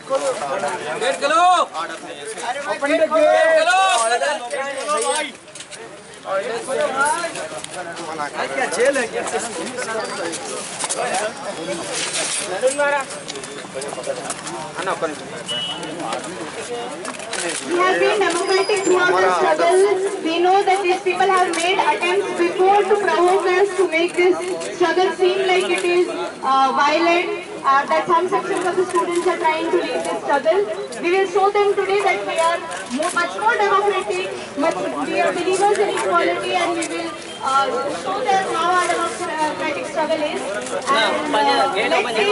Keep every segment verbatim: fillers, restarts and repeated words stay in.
Gate खोलो, open the gate खोलो। क्या जेल है क्या? We have been democratic throughout the struggle. We know that these people have made attempts before to provoke us, to make this struggle seem like it is uh, violent, uh, that some sections of the students are trying to lead this struggle. We will show them today that we are more, much more democratic, much, we are believers in equality, and we will uh, show them how our democratic struggle is. And uh, let's see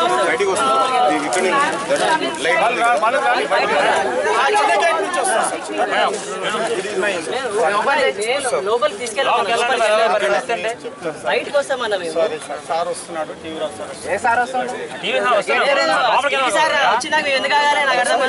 లోపల తీసుకెళ్ళి బయటకు వస్తామన్నా మేము. Sir వస్తున్నాడు, TV వస్తాడు. ఏ sir వస్తాడు? Sir వచ్చినాక మేము ఎందుకు ఆగాలి? నాకు అర్థం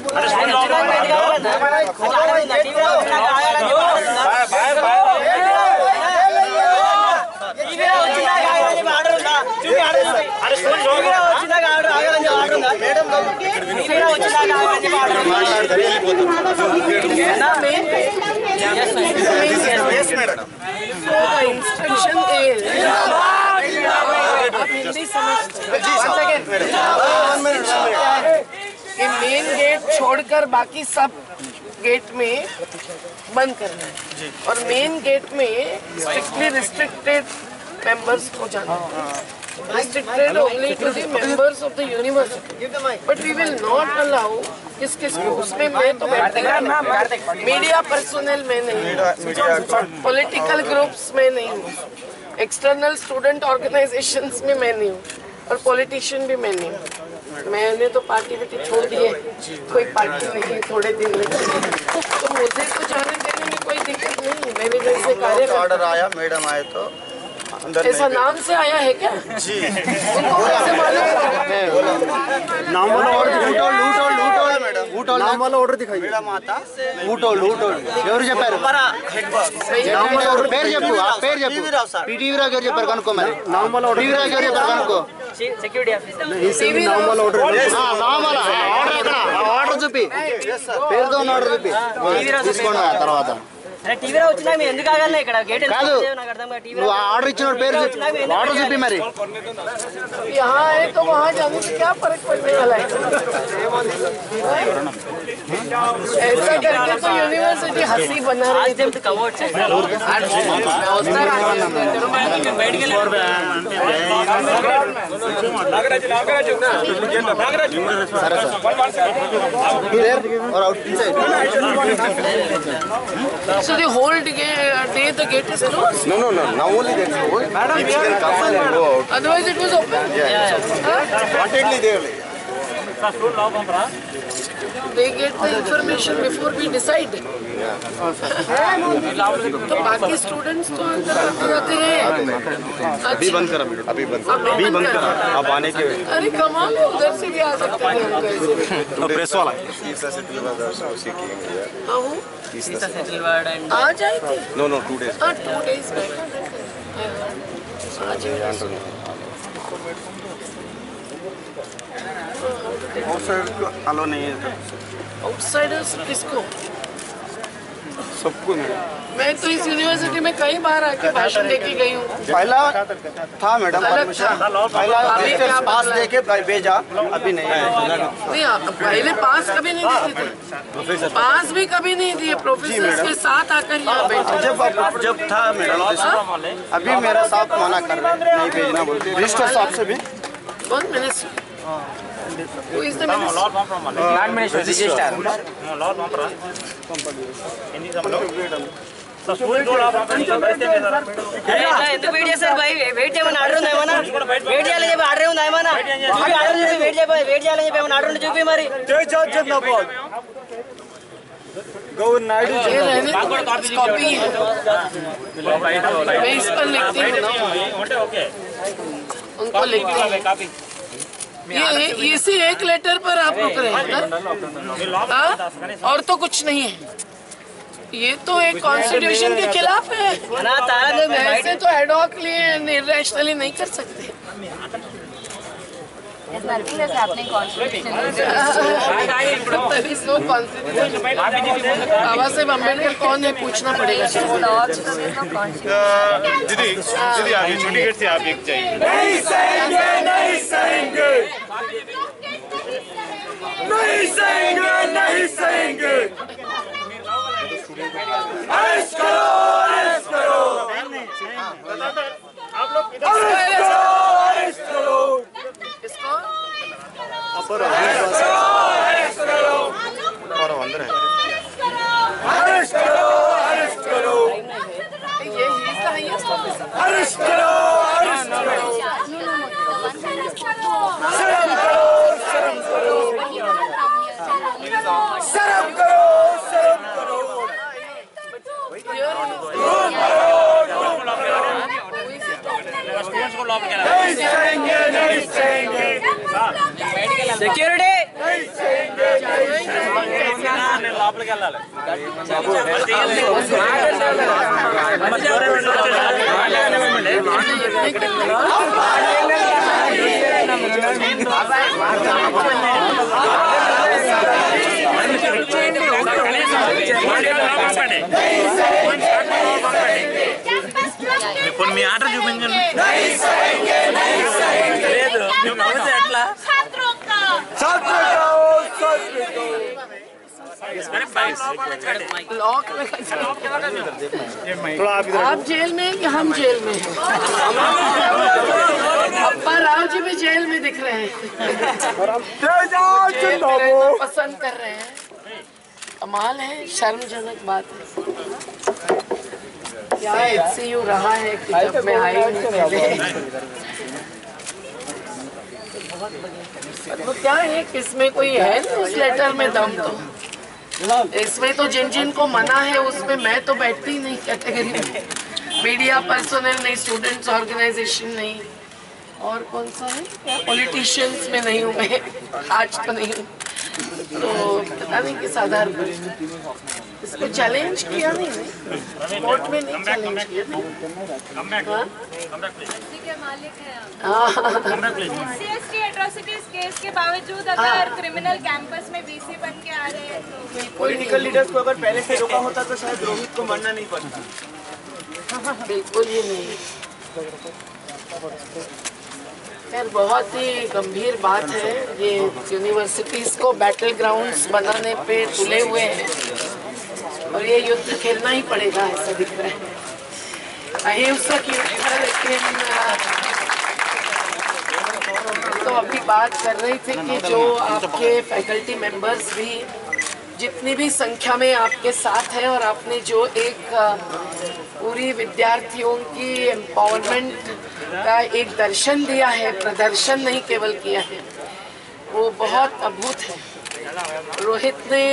मेन गेट छोड़कर बाकी सब गेट में बंद करना है और मेन गेट में स्ट्रिक्टली रिस्ट्रिक्टेड मेंबर्स को जाना है, restricted only to the members of the university, but we will not allow किस किस को उसमें मैं तो मीडिया पर्सनल में नहीं, पॉलिटिकल ग्रुप्स में नहीं हूँ, एक्सटर्नल स्टूडेंट ऑर्गेनाइजेशंस में मैं नहीं हूँ और पॉलिटिशियन भी मैं नहीं हूँ। मैंने तो पार्टी बेटी छोड़ दी है, कोई पार्टी नहीं है थोड़े दिन में, तो मुझे तो जाने देने में कोई दिक्कत नहीं है। मेरे जैसे कार्य ऑर्डर आया, मैडम आए तो ऐसा नाम से आया है क्या? जी उनको कैसे मालूम? नाम वाला ऑर्डर दिखाइए, लूटो लूटो मैडम, लूटो नाम वाला ऑर्डर दिखाइए। मैडम आता लूटो लूटो ఎవరు చెప్పారు? హెడ్ బాస్ నామ్ వాला ఆర్డర్ పేరు చెప్పు, ఆ పేరు చెప్పు. పీటీవీ రావు గారు చెప్పారు కనుక్కో, మరి నామ్ వాला ఆర్డర్ పీటీవీ రావు గారు చెప్పారు కనుక్కో. సెక్యూరిటీ ఆఫీసర్ నామ్ వాला ఆర్డర్, ఆ నామ్ వాला ఆర్డర్ ఎక్కడ? ఆ ఆర్డర్ చూపి, పేరుతో ఉన్న ఆర్డర్ చూపి తీసుకోండి. ఆ తర్వాత टीवी వచ్చినా మేము ఎందుకు ఆగాలి ఇక్కడ? గేట్ కాదు, నువ్వు ఆర్డర్ ఇచ్చిన పేరు ఆర్డర్ చెప్పి మరి. यहाँ है तो वहाँ जाने से क्या फर्क पड़ने वाला है? ऐसा करके तो यूनिवर्सिटी हंसी बना रही है। So the whole day, day the gate is closed? No, no, no. Now only that's closed. Madam, you can come and go out. Otherwise it was open? Yeah, yeah. Huh? Wantedly there. They get the information before we decide. तो बाकी students तो अंदर आते जाते हैं। अभी बंद करा मैडम, अभी बंद करा, अभी बंद करा। आप आने के अरे कमाल है, उधर से भी आ सकते हैं। तो प्रेस वाला है। हाँ वो आ जाए थे। No, no, two days. हाँ two days बैक। आउटसाइड को अलो नहीं है। आउटसाइडर्स किसको? सबको नहीं। मैं तो इस यूनिवर्सिटी में कई बार आके भाषण देके गई हूँ। पहला था मैडम परमिशन, पहला पास देके भेजा, अभी नहीं है। नहीं पहले पास कभी नहीं देते थे, पास भी कभी नहीं दिए, प्रोफेसर के साथ आकर यहाँ बैठे। जब जब था मैडम, अभी मेरा साथ मना कर रहे नहीं भेजना बोलते। रजिस्टर साहब से भी कौन minister? Who is the minister? Lord Minister Register. Lord Mampra. Hindi samlo. So school door आप ఎందుకు వెయిట్ చేశారు భయ్? వెయిట్ చేయమని ఆర్డర్ ఉందా ఏమన్నా? వెయిట్ చేయాలని చెప్పి ఆర్డర్ ఉందా ఏమన్నా? చూపి ఆర్డర్ చూపి, వెయిట్ చేయ వెయిట్ చేయాలని చెప్పి ఏమన్నా ఆర్డర్ ఉంటే చూపి మరి. गवर्नर नायडू ये रहने कॉपी है, मैं इस पर लिखती हूँ ना, उनको लिखती हूँ। ये इसी एक लेटर पर आप रुक रहे हैं ना? और तो कुछ नहीं है, ये तो एक कॉन्स्टिट्यूशन के खिलाफ है। ऐसे तो एडॉक लिए इरेशनली नहीं कर सकते। Is nothing is happening constitutionally. There is no constitution. Baba Saheb Ambedkar कौन है पूछना पड़ेगा। Laws, so there is no constitution. दीदी दीदी आगे छोटी गेट से आप एक चाहिए। नहीं सहेंगे नहीं सहेंगे नहीं सहेंगे नहीं सहेंगे अरेस्ट करो अरेस्ट करो आप लोग अरेस्ट करो इसको अरेस्ट करो और अंदर है अरेस्ट करो अरेस्ट करो ये ही is the highest officer. Arrest करो अरेस्ट करो शर्म करो शर्म करो शर्म करो शर्म करो नहीं सहेंगे नहीं सहेंगे సెక్యూరిటీ లోపలికి వెళ్ళాలి ఇప్పుడు మీ ఆర్డర్ చూపించండి లేదు మేము నవ్వుతే ఎట్లా लॉक आप जेल में हैं कि हम जेल में हैं? अप्पा राव जी भी जेल में दिख रहे हैं। जेल में रहना पसंद कर रहे हैं। कमाल है, शर्मजनक बात है। क्या एचसीयू रहा है कि जब मैं आई नहीं पहले। तो क्या है, किसमें कोई है ना उस लेटर में दम? तो इसमें तो जिन जिन को मना है उसमें मैं तो बैठती ही नहीं कैटेगरी में। मीडिया पर्सनल नहीं, स्टूडेंट्स ऑर्गेनाइजेशन नहीं, और कौन सा है, पॉलिटिशियंस में नहीं हूँ मैं, आज तो नहीं हूँ। तो पता नहीं किस आधार पर इसको चैलेंज किया नहीं, नहीं कोर्ट में नहीं चैलेंज किया। सीएसटी एट्रोसिटीज केस के बावजूद अगर क्रिमिनल कैंपस में बीसी बन के आ रहे हैं तो पॉलिटिकल लीडर्स को अगर पहले से रोका होता तो शायद रोहित को मरना नहीं पड़ता। बिल्कुल ही नहीं। खैर बहुत ही गंभीर बात है, ये यूनिवर्सिटीज को बैटल ग्राउंड्स बनाने पे तुले हुए हैं और ये युद्ध खेलना ही पड़ेगा, ऐसा दिख रहा है। अहिंसक युद्ध है, लेकिन तो अभी बात कर रहे थे कि जो आपके फैकल्टी मेंबर्स भी जितनी भी संख्या में आपके साथ है और आपने जो एक पूरी विद्यार्थियों की एम्पावरमेंट का एक दर्शन दिया है, प्रदर्शन नहीं केवल किया है, वो बहुत अद्भुत है। रोहित ने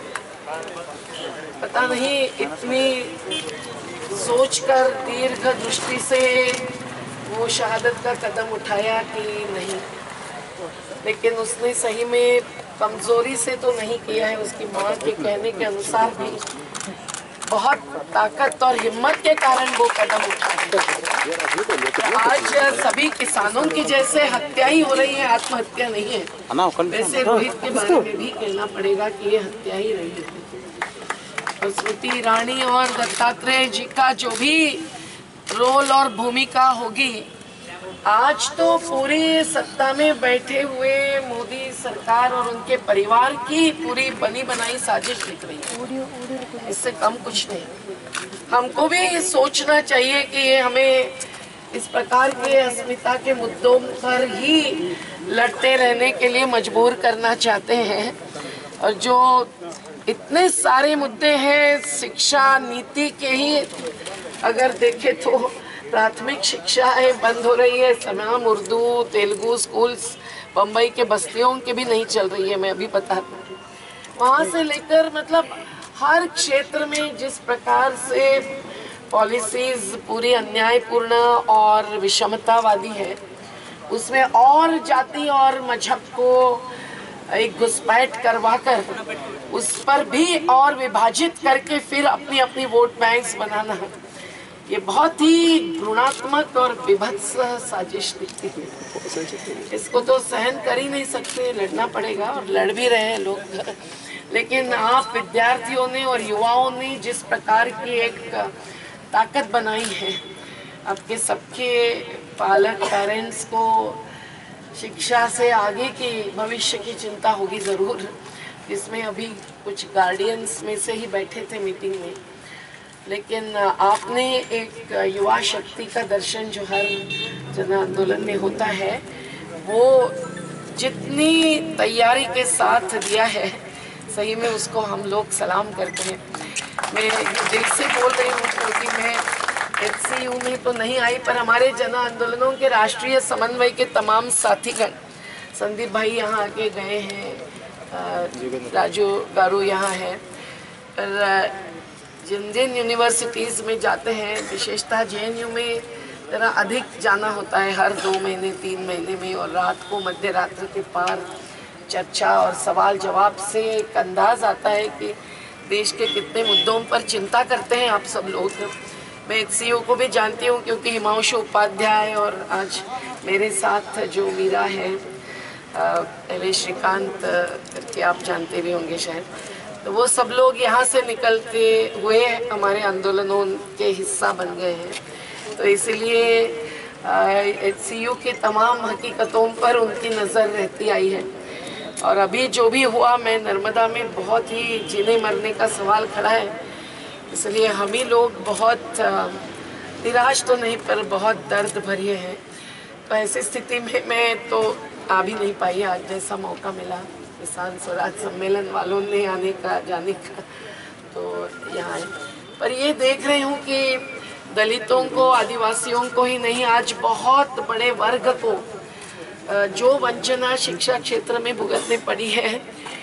पता नहीं इतनी सोचकर दीर्घ दृष्टि से वो शहादत का कदम उठाया कि नहीं, लेकिन उसने सही में कमजोरी से तो नहीं किया है, उसकी माँ के कहने के अनुसार भी बहुत ताकत और हिम्मत के कारण वो कदम उठाया। आज सभी किसानों की जैसे हत्या ही हो रही है, आत्महत्या नहीं है, वैसे रोहित के बारे में भी कहना पड़ेगा कि ये हत्या ही रही है। और स्मृति ईरानी और दत्तात्रेय जी का जो भी रोल और भूमिका होगी, आज तो पूरी सत्ता में बैठे हुए मोदी सरकार और उनके परिवार की पूरी बनी बनाई साजिश दिख रही है, इससे कम कुछ नहीं। हमको भी सोचना चाहिए कि ये हमें इस प्रकार के अस्मिता के मुद्दों पर ही लड़ते रहने के लिए मजबूर करना चाहते हैं, और जो इतने सारे मुद्दे हैं शिक्षा नीति के ही अगर देखें तो प्राथमिक शिक्षा है बंद हो रही है, तमाम उर्दू तेलुगु स्कूल्स बम्बई के बस्तियों के भी नहीं चल रही है, मैं अभी बता दूँ। वहाँ से लेकर मतलब हर क्षेत्र में जिस प्रकार से पॉलिसीज पूरी अन्यायपूर्ण और विषमतावादी है, उसमें और जाति और मजहब को एक घुसपैठ करवाकर उस पर भी और विभाजित करके फिर अपनी अपनी वोट बैंक्स बनाना, ये बहुत ही घृणात्मक और विभत्स साजिश दिखती है। इसको तो सहन कर ही नहीं सकते, लड़ना पड़ेगा और लड़ भी रहे हैं लोग। लेकिन आप विद्यार्थियों ने और युवाओं ने जिस प्रकार की एक ताकत बनाई है, आपके सबके पालक पेरेंट्स को शिक्षा से आगे की भविष्य की चिंता होगी ज़रूर, जिसमें अभी कुछ गार्डियंस में से ही बैठे थे मीटिंग में। लेकिन आपने एक युवा शक्ति का दर्शन जो हर जन आंदोलन में होता है, वो जितनी तैयारी के साथ दिया है, सही में उसको हम लोग सलाम करते हैं। मैं दिल से बोल रही हूँ क्योंकि मैं एच सी यू में तो नहीं आई, पर हमारे जन आंदोलनों के राष्ट्रीय समन्वय के तमाम साथीगण, संदीप भाई यहाँ आके गए हैं, राजू गारू यहाँ है, पर जिन जिन यूनिवर्सिटीज़ में जाते हैं, विशेषतः जे एन यू में ज़रा अधिक जाना होता है हर दो महीने तीन महीने में, और रात को मध्य रात्रि के पार चर्चा और सवाल जवाब से एक अंदाज़ आता है कि देश के कितने मुद्दों पर चिंता करते हैं आप सब लोग। मैं एच सी यू को भी जानती हूँ क्योंकि हिमांशु उपाध्याय और आज मेरे साथ जो मीरा है, पहले श्रीकांत करके आप जानते भी होंगे शायद, तो वो सब लोग यहाँ से निकलते हुए हमारे आंदोलनों के हिस्सा बन गए हैं। तो इसलिए एच सी यू के तमाम हकीकतों पर उनकी नज़र रहती आई है। और अभी जो भी हुआ, मैं नर्मदा में बहुत ही जीने मरने का सवाल खड़ा है, इसलिए हम ही लोग बहुत निराश तो नहीं पर बहुत दर्द भरे हैं। तो ऐसी स्थिति में मैं तो आ भी नहीं पाई, आज जैसा मौका मिला किसान स्वराज सम्मेलन वालों ने आने का जाने का, तो यहाँ है। पर ये देख रही हूँ कि दलितों को, आदिवासियों को ही नहीं, आज बहुत बड़े वर्ग को जो वंचना शिक्षा क्षेत्र में भुगतने पड़ी है,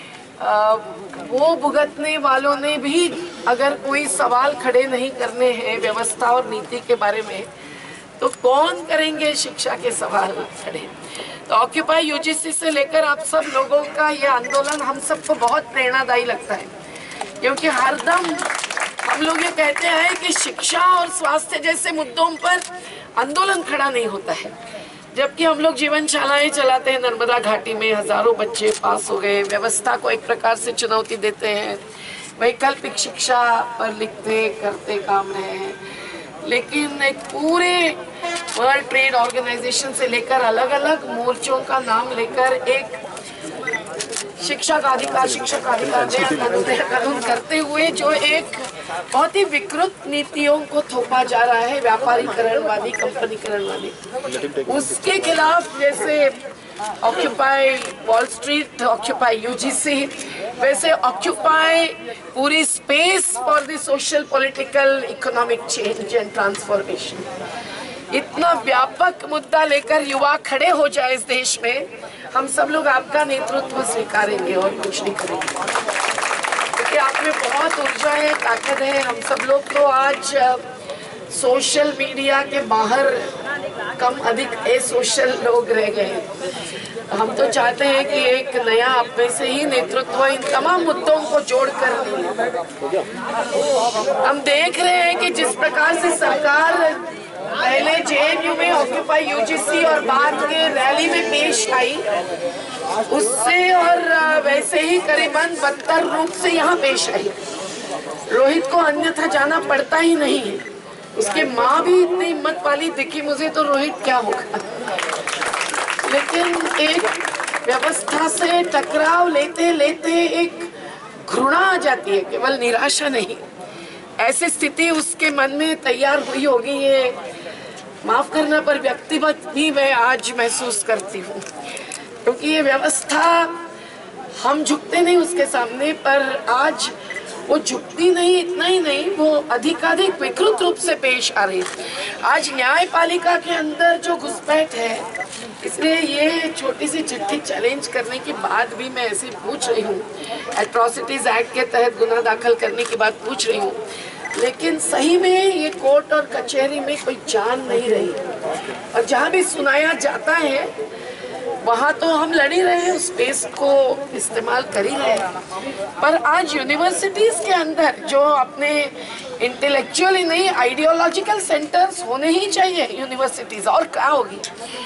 वो भुगतने वालों ने भी अगर कोई सवाल खड़े नहीं करने हैं व्यवस्था और नीति के बारे में, तो कौन करेंगे शिक्षा के सवाल खड़े। तो ऑक्यूपाई यू जी सी से लेकर आप सब लोगों का ये आंदोलन हम सबको बहुत प्रेरणादायी लगता है, क्योंकि हरदम हम लोग ये कहते हैं कि शिक्षा और स्वास्थ्य जैसे मुद्दों पर आंदोलन खड़ा नहीं होता है, जबकि हम लोग जीवनशालाएं चलाते हैं। नर्मदा घाटी में हजारों बच्चे पास हो गए, व्यवस्था को एक प्रकार से चुनौती देते हैं, वैकल्पिक शिक्षा पर लिखते करते काम रहे हैं। लेकिन एक पूरे वर्ल्ड ट्रेड ऑर्गेनाइजेशन से लेकर अलग अलग मोर्चों का नाम लेकर एक शिक्षा का अधिकार, शिक्षा का अधिकार कानून करते हुए जो एक बहुत ही विकृत नीतियों को थोपा जा रहा है, व्यापारीकरणवादी, कंपनीकरणवादी, उसके खिलाफ जैसे occupy Wall Street, occupy U G C, वैसे ऑक्यूपाई पूरी space for the social political economic change and transformation. इतना व्यापक मुद्दा लेकर युवा खड़े हो जाए इस देश में, हम सब लोग आपका नेतृत्व स्वीकारेंगे और कुछ नहीं करेंगे, क्योंकि आप में बहुत ऊर्जा है, ताकत है। हम सब लोग तो आज सोशल मीडिया के बाहर कम अधिक ए सोशल लोग रह गए। हम तो चाहते हैं कि एक नया आप में से ही नेतृत्व इन तमाम मुद्दों को जोड़कर, हम देख रहे हैं कि जिस प्रकार से सरकार पहले जे एन यू में ऑक्यूपाई यू जी सी और बाद के रैली में पेश आई, उससे और वैसे ही करीबन बदतर रूप से यहाँ पेश आई। रोहित को अन्यथा जाना पड़ता ही नहीं है, उसके माँ भी इतनी हिम्मत वाली दिखी मुझे, तो रोहित क्या होगा। लेकिन एक व्यवस्था से टकराव लेते लेते एक घृणा आ जाती है, केवल निराशा नहीं। ऐसी स्थिति उसके मन में तैयार हुई होगी, ये माफ करना पर व्यक्तिगत भी मैं आज महसूस करती हूँ, क्योंकि ये व्यवस्था, हम झुकते नहीं उसके सामने, पर आज वो झुकती नहीं, इतना ही नहीं, वो अधिकाधिक विकृत रूप से पेश आ रही है। आज न्यायपालिका के अंदर जो घुसपैठ है, इसलिए ये छोटी सी चिट्ठी चैलेंज करने के बाद भी मैं ऐसे पूछ रही हूँ, एट्रोसिटीज एक्ट के तहत गुना दाखिल करने के बाद पूछ रही हूँ, लेकिन सही में ये कोर्ट और कचहरी में कोई जान नहीं रही। और जहाँ भी सुनाया जाता है वहाँ तो हम लड़ ही रहे हैं, उस स्पेस को इस्तेमाल कर ही रहे हैं। पर आज यूनिवर्सिटीज़ के अंदर जो अपने इंटेलेक्चुअल ही नहीं आइडियोलॉजिकल सेंटर्स होने ही चाहिए यूनिवर्सिटीज़, और क्या होगी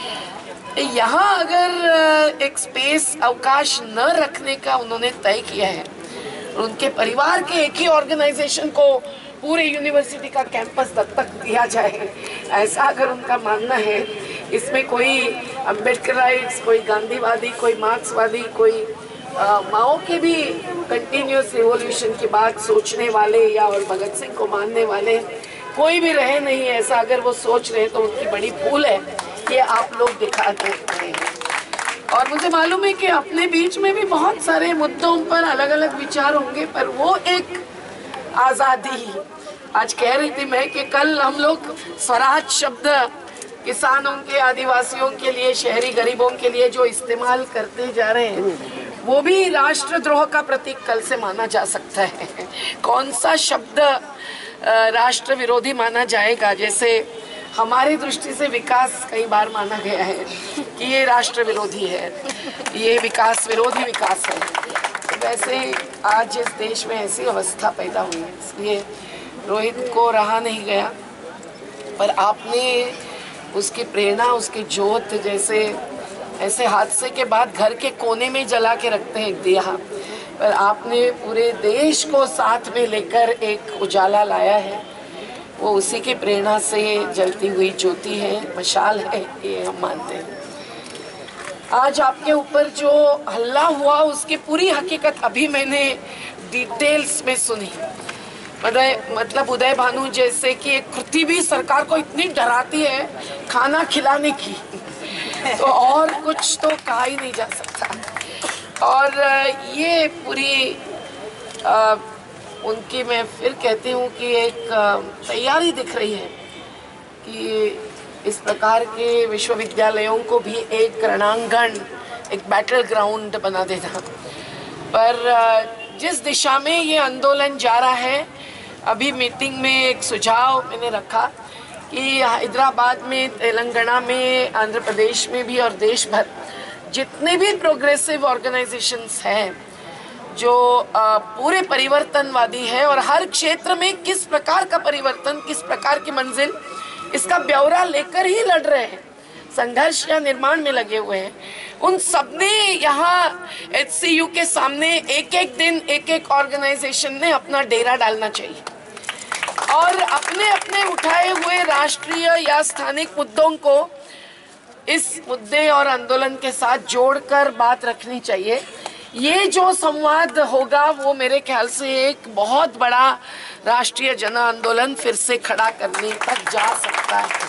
यहाँ अगर एक स्पेस अवकाश न रखने का उन्होंने तय किया है और उनके परिवार के एक ही ऑर्गेनाइजेशन को पूरे यूनिवर्सिटी का कैंपस दत्तक दिया जाए, ऐसा अगर उनका मानना है, इसमें कोई अम्बेडकराइट्स, कोई गांधीवादी, कोई मार्क्सवादी, कोई माओ के भी कंटिन्यूस रिवॉल्यूशन की बात सोचने वाले या और भगत सिंह को मानने वाले कोई भी रहे नहीं, ऐसा अगर वो सोच रहे हैं तो उनकी बड़ी भूल है, ये आप लोग दिखा दे रहे हैं। और मुझे मालूम है कि अपने बीच में भी बहुत सारे मुद्दों पर अलग अलग विचार होंगे, पर वो एक आज़ादी, आज कह रही थी मैं कि कल हम लोग स्वराज शब्द किसानों के, आदिवासियों के लिए, शहरी गरीबों के लिए जो इस्तेमाल करते जा रहे हैं, वो भी राष्ट्रद्रोह का प्रतीक कल से माना जा सकता है। कौन सा शब्द राष्ट्र विरोधी माना जाएगा? जैसे हमारी दृष्टि से विकास कई बार माना गया है कि ये राष्ट्र विरोधी है, ये विकास विरोधी विकास है। तो वैसे आज इस देश में ऐसी अवस्था पैदा हुई है, इसलिए रोहित को रहा नहीं गया, पर आपने उसकी प्रेरणा, उसकी जोत, जैसे ऐसे हादसे के बाद घर के कोने में जला के रखते हैं एक दिया, पर आपने पूरे देश को साथ में लेकर एक उजाला लाया है। वो उसी की प्रेरणा से जलती हुई ज्योति है, मशाल है, ये हम मानते हैं। आज आपके ऊपर जो हल्ला हुआ उसकी पूरी हकीकत अभी मैंने डिटेल्स में सुनी। मतलब उदय भानु जैसे कि एक कृति भी सरकार को इतनी डराती है खाना खिलाने की, तो और कुछ तो कहा ही नहीं जा सकता। और ये पूरी आ, उनकी मैं फिर कहती हूँ कि एक तैयारी दिख रही है कि इस प्रकार के विश्वविद्यालयों को भी एक रणांगण, एक बैटल ग्राउंड बना देना। पर जिस दिशा में ये आंदोलन जा रहा है, अभी मीटिंग में एक सुझाव मैंने रखा कि हैदराबाद में, तेलंगाना में, आंध्र प्रदेश में भी और देश भर जितने भी प्रोग्रेसिव ऑर्गेनाइजेशंस हैं जो पूरे परिवर्तनवादी है और हर क्षेत्र में किस प्रकार का परिवर्तन, किस प्रकार की मंजिल, इसका ब्यौरा लेकर ही लड़ रहे हैं, संघर्ष या निर्माण में लगे हुए हैं, उन सबने यहाँ एच सी यू के सामने एक एक दिन एक एक ऑर्गेनाइजेशन ने अपना डेरा डालना चाहिए और अपने अपने उठाए हुए राष्ट्रीय या स्थानिक मुद्दों को इस मुद्दे और आंदोलन के साथ जोड़कर बात रखनी चाहिए। ये जो संवाद होगा वो मेरे ख्याल से एक बहुत बड़ा राष्ट्रीय जन आंदोलन फिर से खड़ा करने तक जा सकता है।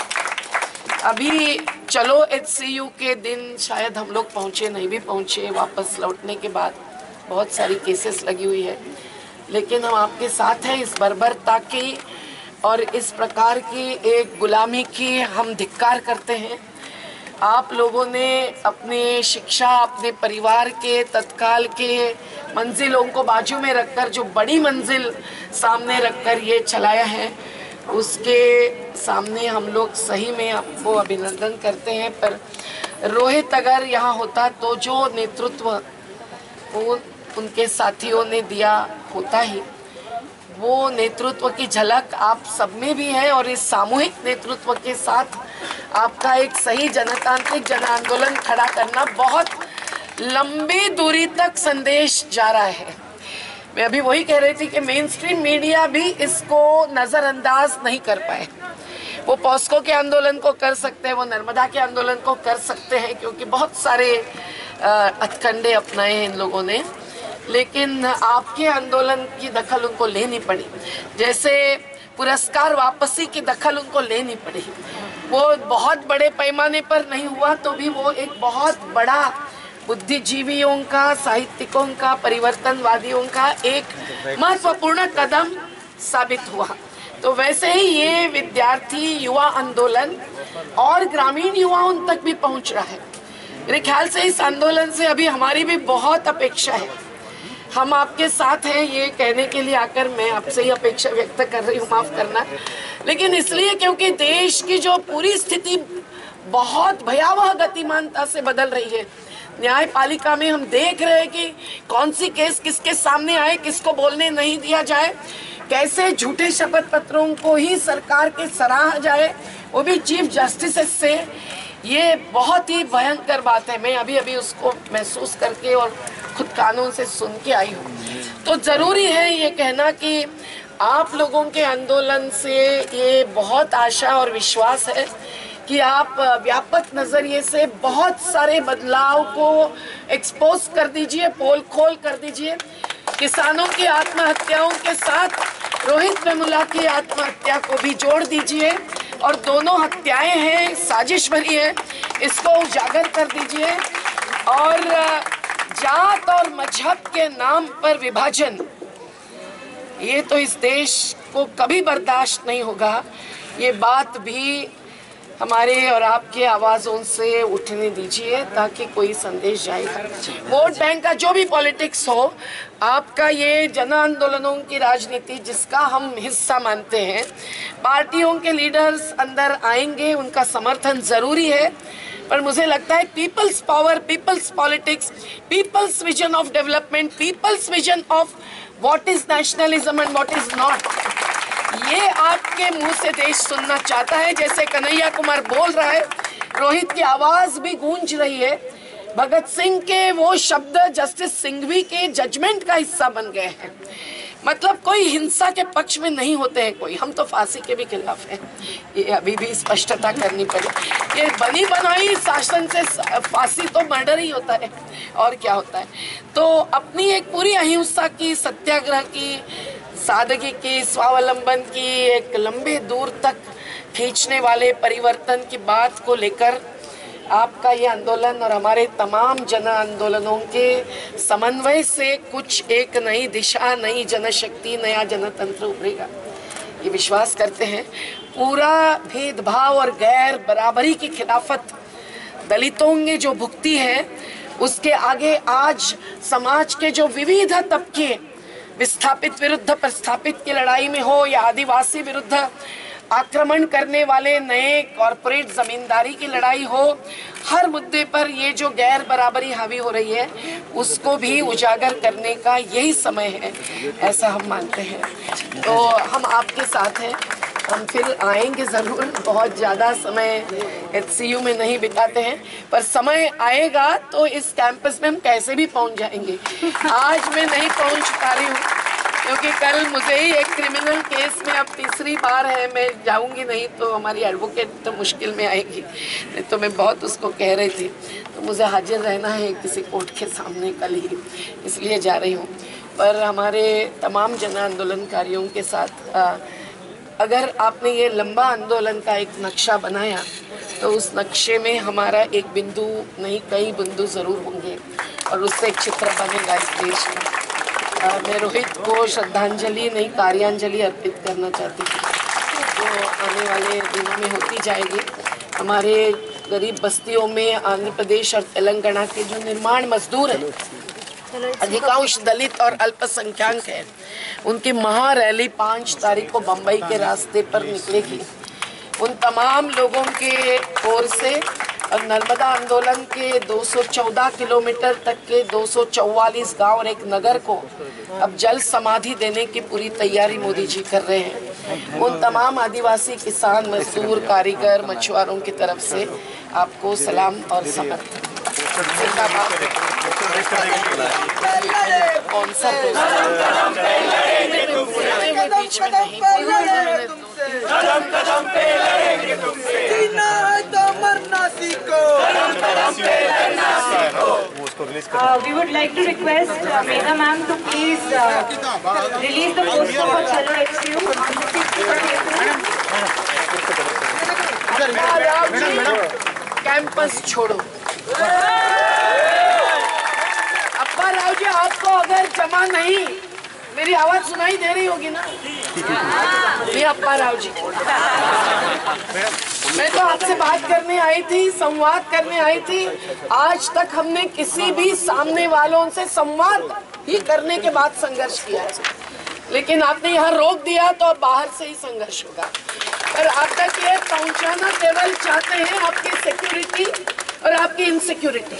अभी चलो एच सी यू के दिन शायद हम लोग पहुँचे, नहीं भी पहुँचे, वापस लौटने के बाद बहुत सारी केसेस लगी हुई है, लेकिन हम आपके साथ हैं। इस बर्बरता की और इस प्रकार की एक गुलामी की हम धिक्कार करते हैं। आप लोगों ने अपने शिक्षा, अपने परिवार के तत्काल के मंजिलों को बाजू में रखकर जो बड़ी मंजिल सामने रखकर ये चलाया है, उसके सामने हम लोग सही में आपको अभिनंदन करते हैं। पर रोहित अगर यहाँ होता तो जो नेतृत्व वो उनके साथियों ने दिया होता ही, वो नेतृत्व की झलक आप सब में भी है और इस सामूहिक नेतृत्व के साथ आपका एक सही जनतांत्रिक जन आंदोलन खड़ा करना बहुत लंबी दूरी तक संदेश जा रहा है। मैं अभी वही कह रही थी कि मेन स्ट्रीम मीडिया भी इसको नज़रअंदाज नहीं कर पाए। वो पॉस्को के आंदोलन को कर सकते हैं, वो नर्मदा के आंदोलन को कर सकते हैं, क्योंकि बहुत सारे हथकंडे अपनाए हैं इन लोगों ने, लेकिन आपके आंदोलन की दखल उनको लेनी पड़ी। जैसे पुरस्कार वापसी की दखल उनको लेनी पड़ी। वो बहुत बड़े पैमाने पर नहीं हुआ तो भी वो एक बहुत बड़ा बुद्धिजीवियों का, साहित्यिकों का, परिवर्तनवादियों का एक महत्वपूर्ण कदम साबित हुआ। तो वैसे ही ये विद्यार्थी युवा आंदोलन और ग्रामीण युवाओं तक भी पहुंच रहा है। मेरे ख्याल से इस आंदोलन से अभी हमारी भी बहुत अपेक्षा है। हम आपके साथ हैं ये कहने के लिए आकर मैं आपसे ही अपेक्षा व्यक्त कर रही हूँ, माफ करना, लेकिन इसलिए क्योंकि देश की जो पूरी स्थिति बहुत भयावह गतिमानता से बदल रही है न्यायपालिका में हम देख रहे हैं कि कौन सी केस किसके सामने आए, किसको बोलने नहीं दिया जाए, कैसे झूठे शपथ पत्रों को ही सरकार के सराहा जाए, वो भी चीफ जस्टिस से। ये बहुत ही भयंकर बात है। मैं अभी अभी उसको महसूस करके और खुद कानून से सुन के आई हूँ। तो ज़रूरी है ये कहना कि आप लोगों के आंदोलन से ये बहुत आशा और विश्वास है कि आप व्यापक नज़रिए से बहुत सारे बदलाव को एक्सपोज कर दीजिए, पोल खोल कर दीजिए। किसानों की आत्महत्याओं के साथ रोहित वेमुला की आत्महत्या को भी जोड़ दीजिए, और दोनों हत्याएं हैं, साजिश भरी है, इसको उजागर कर दीजिए। और जात और मजहब के नाम पर विभाजन, ये तो इस देश को कभी बर्दाश्त नहीं होगा। ये बात भी हमारे और आपके आवाज़ों से उठने दीजिए ताकि कोई संदेश जाएगा। वोट बैंक का जो भी पॉलिटिक्स हो, आपका ये जन आंदोलनों की राजनीति जिसका हम हिस्सा मानते हैं, पार्टियों के लीडर्स अंदर आएंगे, उनका समर्थन ज़रूरी है, पर मुझे लगता है people's power, people's politics, people's vision of development, people's vision of what is nationalism and what is not, ये आपके मुंह से देश सुनना चाहता है। जैसे कन्हैया कुमार बोल रहा है, रोहित की आवाज भी गूंज रही है, भगत सिंह के वो शब्द जस्टिस सिंघवी के जजमेंट का हिस्सा बन गए हैं। मतलब कोई हिंसा के पक्ष में नहीं होते हैं कोई, हम तो फांसी के भी खिलाफ हैं, ये अभी भी स्पष्टता करनी पड़े। ये बनी बनाई शासन से फांसी तो मर्डर ही होता है, और क्या होता है। तो अपनी एक पूरी अहिंसा की, सत्याग्रह की, सादगी की, स्वावलंबन की, एक लंबे दूर तक खींचने वाले परिवर्तन की बात को लेकर आपका ये आंदोलन और हमारे तमाम जन आंदोलनों के समन्वय से कुछ एक नई दिशा, नई जनशक्ति, नया जनतंत्र उभरेगा, ये विश्वास करते हैं। पूरा भेदभाव और गैर बराबरी की खिलाफत दलितों ने जो भुगती है, उसके आगे आज समाज के जो विविध तबके विस्थापित विरुद्ध प्रस्थापित की लड़ाई में हो, या आदिवासी विरुद्ध आक्रमण करने वाले नए कॉरपोरेट जमींदारी की लड़ाई हो, हर मुद्दे पर ये जो गैर बराबरी हावी हो रही है, उसको भी उजागर करने का यही समय है, ऐसा हम मानते हैं। तो हम आपके साथ हैं, हम फिर आएंगे ज़रूर। बहुत ज़्यादा समय एच सी यू में नहीं बिताते हैं, पर समय आएगा तो इस कैंपस में हम कैसे भी पहुंच जाएंगे। आज मैं नहीं पहुंच पा रही हूँ क्योंकि कल मुझे ही एक क्रिमिनल केस में अब तीसरी बार है, मैं जाऊंगी नहीं तो हमारी एडवोकेट तो मुश्किल में आएगी, नहीं तो मैं बहुत उसको कह रही थी, तो मुझे हाजिर रहना है किसी कोर्ट के सामने कल ही, इसलिए जा रही हूँ। पर हमारे तमाम जन आंदोलनकारियों के साथ आ, अगर आपने ये लंबा आंदोलन का एक नक्शा बनाया, तो उस नक्शे में हमारा एक बिंदु नहीं कई बिंदु ज़रूर होंगे, और उससे एक चित्र बनेगा इस देश का। आ, मैं रोहित को श्रद्धांजलि नहीं कार्यांजलि अर्पित करना चाहती थी, जो आने वाले दिनों में होती जाएगी। हमारे गरीब बस्तियों में आंध्र प्रदेश और तेलंगाना के जो निर्माण मजदूर हैं, अधिकांश दलित और अल्पसंख्यक हैं, उनकी महा रैली पाँच तारीख को बम्बई के रास्ते पर निकलेगी। उन तमाम लोगों के ओर से और नर्मदा आंदोलन के दो सौ चौदह किलोमीटर तक के दो सौ चौवालीस गांव और एक नगर को अब जल समाधि देने की पूरी तैयारी मोदी जी कर रहे हैं। उन तमाम आदिवासी किसान, मजदूर, कारीगर, मछुआरों की तरफ से आपको सलाम और समर्थन। कौन सा बीच में नहीं कदम कदम पे लड़ेंगे तुमसे, जीना है तो मरना सीखो, कदम कदम पे लड़ना सीखो। Uh, we would like to request uh, Megha ma'am to please uh, release the poster for Chalo H C U on the sixth April. Campus छोड़ो। अप्पा राव जी, आपको अगर जमा नहीं, मेरी आवाज सुनाई दे रही होगी ना? ये अप्पा राव जी, मैं तो आपसे बात करने आई थी, संवाद करने आई थी। आज तक हमने किसी भी सामने वालों से संवाद ही करने के बाद संघर्ष किया है, लेकिन आपने यहाँ रोक दिया तो अब बाहर से ही संघर्ष होगा। पर आप तक ये पहुंचाना केवल चाहते हैं आपकी सिक्योरिटी और आपकी इनसिक्योरिटी।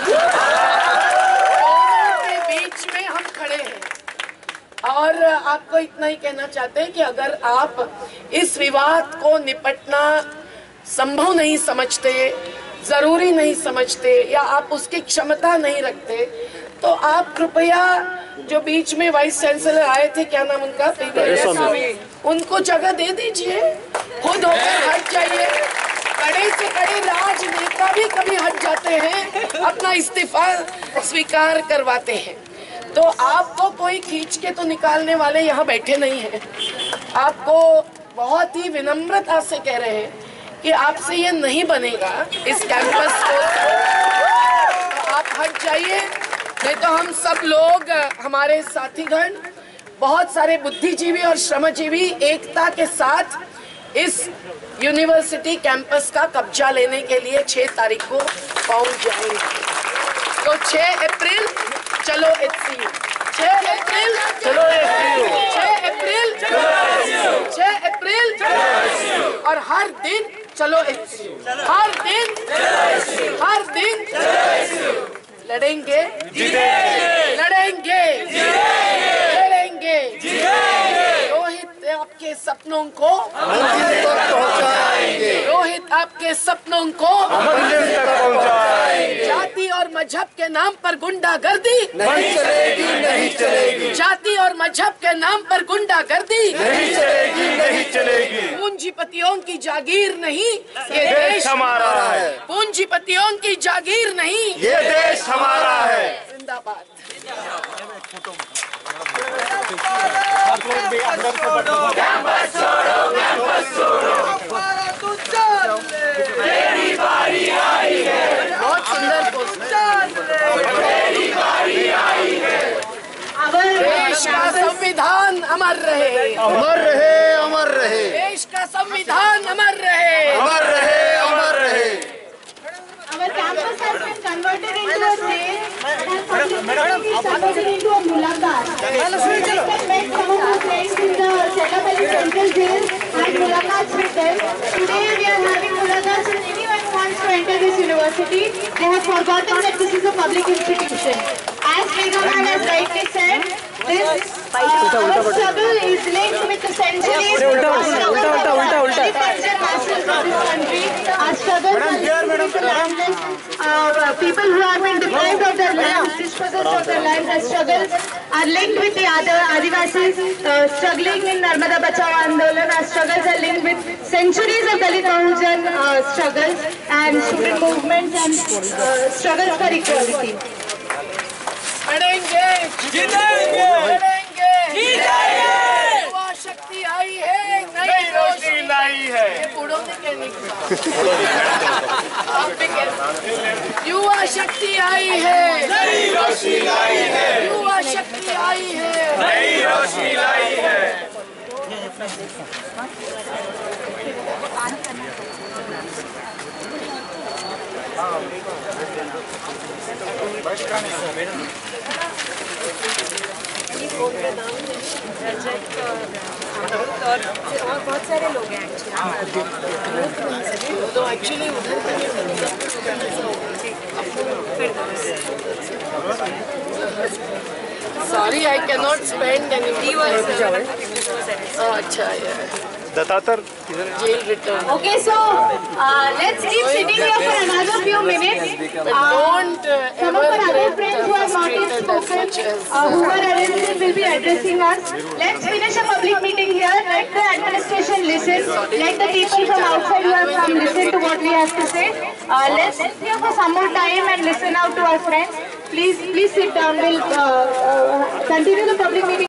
दोनों के बीच में हम खड़े हैं और आपको इतना ही कहना चाहते हैं कि अगर आप इस विवाद को निपटना संभव नहीं समझते, जरूरी नहीं समझते या आप उसकी क्षमता नहीं रखते, तो आप कृपया जो बीच में वाइस चांसलर आए थे, क्या नाम उनका, उनको जगह दे दीजिए, खुद होकर हट जाइए। बड़े से बड़े राजनेता भी कभी हट जाते हैं, अपना इस्तीफा स्वीकार करवाते हैं। तो आपको कोई खींच के तो निकालने वाले यहाँ बैठे नहीं हैं। आपको बहुत ही विनम्रता से कह रहे हैं कि आपसे ये नहीं बनेगा इस कैंपस को, तो आप हट जाइए। नहीं तो हम सब लोग, हमारे साथीगण, बहुत सारे बुद्धिजीवी और श्रमजीवी एकता के साथ इस यूनिवर्सिटी कैंपस का कब्जा लेने के लिए छह तारीख को पहुंच जाएंगे। तो छह अप्रैल चलो एचसीयू, छह अप्रैल चलो एचसीयू, छह अप्रैल छह अप्रैल और हर दिन चलो एचसीयू, हर दिन हर दिन लड़ेंगे, लड़ेंगे, लड़ेंगे, रोहित आपके सपनों को मंजिल तक पहुंचाएंगे, रोहित आपके सपनों को मंजिल तक पहुंचाएंगे। जाति और मजहब के नाम पर गुंडागर्दी नहीं चलेगी, नहीं चलेगी। जाति और मजहब के नाम पर गुंडागर्दी नहीं चलेगी, नहीं चलेगी। पूंजीपतियों की जागीर नहीं, ये देश हमारा है। पूंजीपतियों की जागीर नहीं, ये देश हमारा है। जिंदाबाद। कैंपस छोड़ो, कैंपस छोड़ो, तेरी बारी आई है। बहुत सुंदर पोस्टर, तेरी बारी आई है। देश का संविधान अमर रहे, अमर रहे, अमर रहे। देश का संविधान अमर रहे, अमर रहे, अमर रहे। Our campus has been converted into a jail and has subsequently converted into a mulaqat. We have met some of our friends in the Chellapalli Central Jail and mulaqats with them. Today we are having mulaqats with anyone who wants to enter this university. They have forgotten that this is a public institution. As Megha has rightly said, this uh, our struggle is linked with the centuries of the culture masters of this country. Our struggles are linked with the landless uh, people who have been deprived of their lands, dispossessed of their lands. Our struggles are linked with the other Adivasis uh, struggling in Narmada Bachao Andolan. Our struggles are linked with centuries of Dalit Bahujan uh, struggles and student movements and uh, struggles for equality. लड़ेंगे, जीतेंगे, लड़ेंगे, जीतेंगे। युवा शक्ति आई है, नई रोशनी लाई है। ये बूढ़ों ने कहने की बात। आप भी कह, युवा शक्ति आई है, नई रोशनी लाई है। युवा शक्ति आई है, नई रोशनी लाई है। और और बहुत सारे लोग हैं एक्चुअली, तो एक्चुअली उधर sorry I can not spend any अच्छा दत्तातर jail return. Okay, so uh, let's keep sitting here for another few minutes. But Uh, don't uh, Some of ever our other get friends who are not frustrated yet as spoken, much as uh, who were arrested, will be addressing us. Let's finish a public meeting here. Let the administration listen. Let the people from outside who have come listen to what we have to say. Uh, let's sit here for some more time and listen out to our friends. Please, please sit down. We'll uh, uh, continue the public meeting.